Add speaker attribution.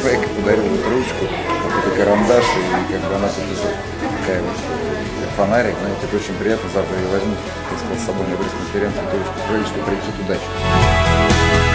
Speaker 1: человек подарил вот ручку, какой-то карандаш, и как бы она тут такая вот фонарик, знаете, это очень приятно. Завтра я возьму, так сказать, с собой на пресс-конференцию эту ручку, что принесет удачу.